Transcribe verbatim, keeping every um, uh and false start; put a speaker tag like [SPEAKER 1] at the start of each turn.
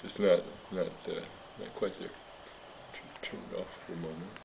[SPEAKER 1] Just not, not, uh, not quite there. Turn it off for a moment.